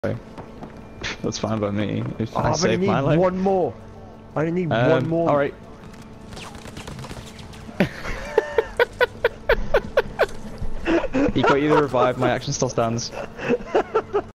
That's fine by me. If I I only save need my life. one more. I only need one more. Alright. He got you the revive, my action still stands.